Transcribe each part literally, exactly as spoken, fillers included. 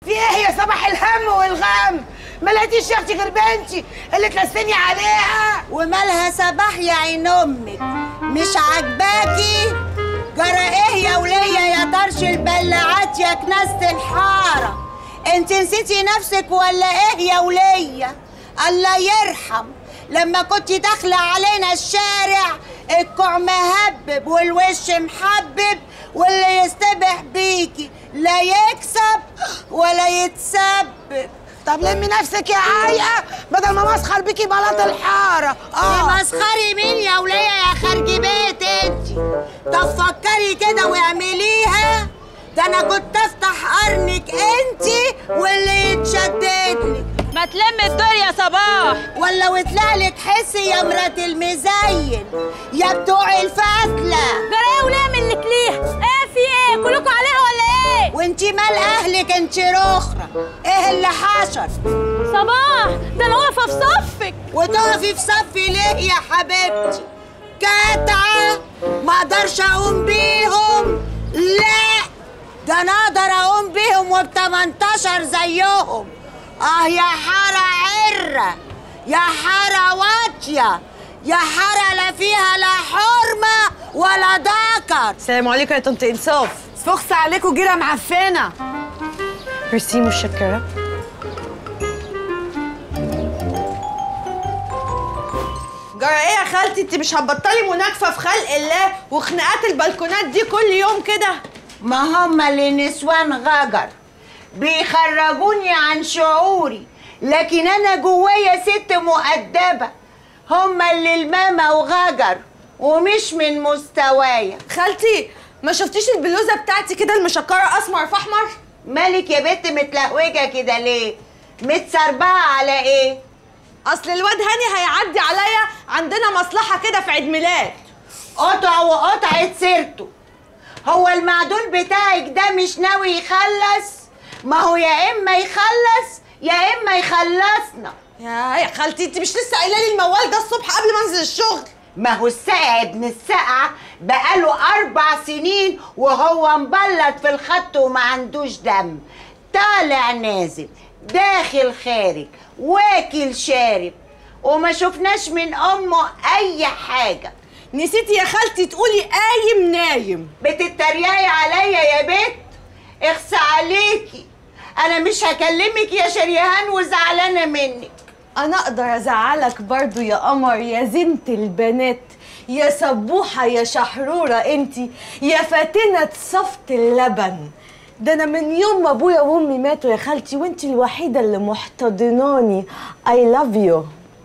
في ايه يا صباح الهم والغم؟ ما لقيتيش يا اختي غير بنتي اللي تلسني عليها. ومالها صباح يا عين امك؟ مش عاجباكي؟ جرى ايه يا وليه يا طرش البلاعات يا كناسة الحاره؟ انت نسيتي نفسك ولا ايه يا وليه؟ الله يرحم لما كنت داخله علينا الشارع الكوع مهبب والوش محبب، واللي يستبح بيكي لا يكسب ولا يتسبب. طب لمي نفسك يا عايقه بدل ما مسخر بيكي بلاط الحاره. اه مسخري مين يا وليه يا خارجي بيت انت؟ طب فكري كده واعمليها، ده انا كنت افتح قرنك انت واللي يتشددلك. ما تلم الدور يا صباح، ولا وطلع لك حسي يا مرات المزين يا بتوع الفتله. جرى ايه وليه منك ليها؟ ايه في ايه؟ كلكم عليها ولا ايه؟ وانتي مال اهلك انت رخرة؟ ايه اللي حصل؟ صباح ده انا واقفه في صفك. وتقفي في صفي ليه يا حبيبتي؟ كتعه ما اقدرش اقوم بيهم؟ لا ده انا اقدر اقوم بيهم وبتمنتاشر زيهم. اه يا حاره عره، يا حاره واطيه، يا حاره لا فيها لا حرمه ولا ذكر. السلام عليكم يا طنط انصاف. فخس عليكم جيره معفنه. ميرسي متشكره. جرى ايه يا خالتي؟ انت مش هتبطلي مناكفه في خلق الله وخناقات البلكونات دي كل يوم كده؟ ما هم اللي نسوان غجر بيخرجوني عن شعوري، لكن انا جوايا ست مؤدبه. هم اللي الماما وغجر ومش من مستوايا. خالتي ما شفتيش البلوزه بتاعتي كده المشكره اسمر في احمر؟ مالك يا بنت متلهوجه كده ليه؟ متسربعه على ايه؟ اصل الواد هاني هيعدي عليا، عندنا مصلحه كده في عيد ميلاد. قطع وقطعت سيرته. هو المعدول بتاعك ده مش ناوي يخلص؟ ما هو يا اما يخلص يا اما يخلصنا. يا يا خالتي انت مش لسه قايله لي الموال ده الصبح قبل ما انزل الشغل؟ ما هو السقع ابن السقعه بقاله اربع سنين وهو مبلط في الخط وما عندوش دم، طالع نازل داخل خارج واكل شارب وما شفناش من امه اي حاجه. نسيتي يا خالتي تقولي قايم نايم. بتتريقي عليا يا بت؟ اخس عليكي، انا مش هكلمك يا شريهان وزعلانه منك. انا اقدر ازعلك برضو يا قمر يا زينة البنات، يا سبوحه يا شحروره انتي، يا فاتنه صفت اللبن. ده انا من يوم ما ابويا وامي ماتوا يا خالتي وانتي الوحيده اللي محتضناني. اي لاف يو.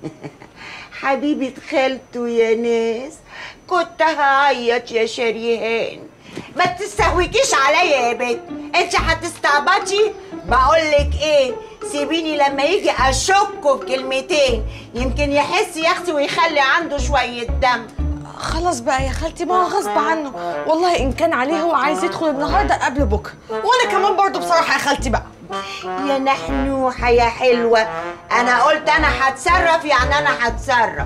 حبيبه خالته يا ناس، كنت هعيط يا شريهان. ما تستهوكيش عليا يا بنت، انت هتستعبطي. بقولك ايه، سيبيني لما يجي اشكه بكلمتين يمكن يحس يا اختي ويخلي عنده شويه دم. خلاص بقى يا خالتي، ما هو غصب عنه والله. ان كان عليه هو عايز يدخل النهارده قبل بكره، وانا كمان برضو بصراحه يا خالتي بقى. يا نحنوحه يا حلوه، انا قلت انا هتصرف يعني انا هتصرف.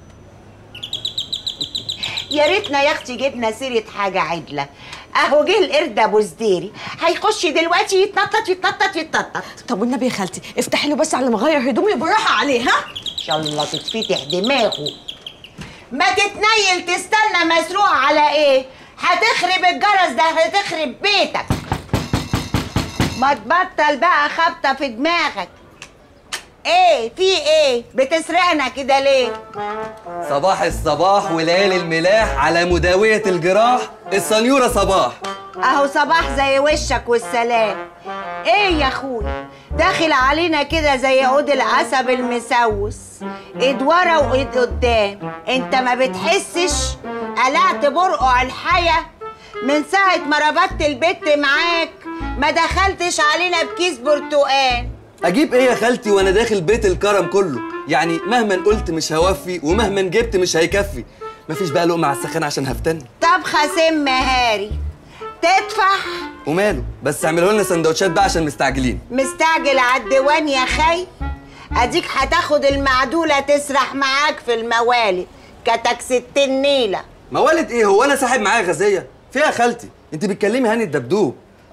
يا ريتنا يا اختي جبنا سيره حاجه عدله. اهو جه القرد ابو زديري هيخش دلوقتي يتنطط يتنطط يتنطط. طب والنبي يا خالتي افتحي له بس على ما اغير هدومي بالراحه عليه. ها ان شاء الله تتفتح دماغه. ما تتنيل تستنى مسروق على ايه؟ هتخرب الجرس ده، هتخرب بيتك. ما تبطل بقى خبطه في دماغك. ايه في ايه؟ بتسرقنا كده ليه؟ صباح الصباح وليالي الملاح على مداوية الجراح السنيورة صباح. اهو صباح زي وشك والسلام. ايه يا اخويا داخل علينا كده زي عود العسب المسوس، ايد ورا وايد قدام. انت ما بتحسش؟ قلعت برقع الحياه من ساعه ما ربطت البت معاك، ما دخلتش علينا بكيس برتقال. اجيب ايه يا خالتي وانا داخل بيت الكرم كله؟ يعني مهما قلت مش هوفي ومهما جبت مش هيكفي. مفيش بقى لقمه على السخان عشان هفتن. طبخه سم هاري تدفع وماله، بس اعملوا لنا سندوتشات بقى عشان مستعجلين. مستعجل على الديوان يا خي؟ اديك هتاخد المعدوله تسرح معاك في الموالد كتك ستين نيله. موالد ايه؟ هو انا ساحب معايا غازيه؟ فيها يا خالتي انت بتكلمي هاني الدبدوب.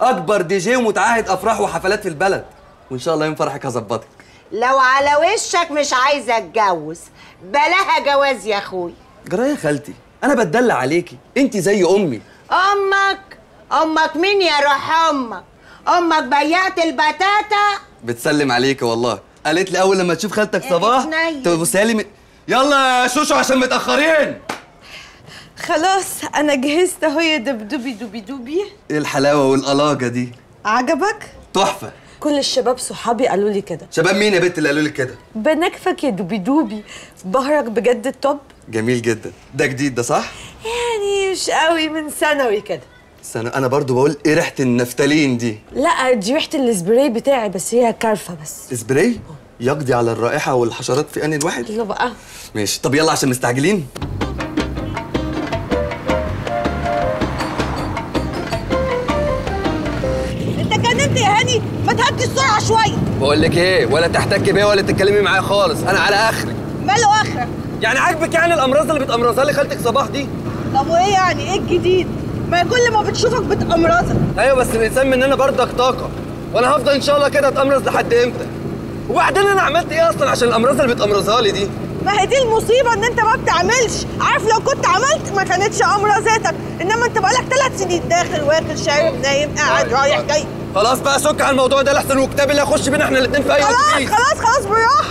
اكبر دي جي ومتعهد افراح وحفلات في البلد، وان شاء الله يوم فرحك هظبطك. لو على وشك مش عايزه اتجوز بلاها جواز يا اخوي. جرايه يا خالتي، انا بتدلع عليكي، انت زي امي. امك امك مين يا روح امك؟ امك بيعت البتاتا. بتسلم عليكي والله، قالت لي اول لما تشوف خالتك صباح اتنين. تبصيها لي من... يلا يا شوشو عشان متاخرين. خلاص انا جهزت اهو يا دبدوبي دوبي دوبي. ايه الحلاوه والقلاجه دي؟ عجبك؟ تحفه. كل الشباب صحابي قالوا لي كده. شباب مين يا بنت اللي قالوا لك كده؟ بنكفك يا دوبي دوبي، بهرك بجد التوب. جميل جدا. ده جديد ده صح؟ يعني مش قوي، من ثانوي كده. استنى انا برضو بقول ايه ريحه النفتالين دي؟ لا دي ريحه السبراي بتاعي، بس هي كارفه بس. سبراي يقضي على الرائحه والحشرات في ان الواحد. يلا بقى. ماشي، طب يلا عشان مستعجلين. انت جننت يا هاني، ما تهدي السرعه شويه. بقول لك ايه، ولا تحتكي بيا ولا تتكلمي معايا خالص، انا على اخري. ماله اخرك؟ يعني عاجبك يعني الامراض اللي بتامرضها لي خالتك صباح دي؟ طب وايه يعني؟ ايه الجديد؟ ما كل ما بتشوفك بتأمرزك. ايوه بس الانسان مننا برضك طاقه، وانا هفضل ان شاء الله كده اتامرز لحد امتى؟ وبعدين انا عملت ايه اصلا عشان الامراض اللي بتامرزها لي دي؟ ما هي دي المصيبه، ان انت ما بتعملش. عارف لو كنت عملت ما كانتش امرزتك، انما انت بقالك ثلاث سنين داخل واكل شارب نايم قاعد رايح جاي. خلاص بقى سك على الموضوع ده لحسن وكتاب اللي هيخش بينا احنا الاثنين في اي وقت. خلاص خلاص خلاص براحه.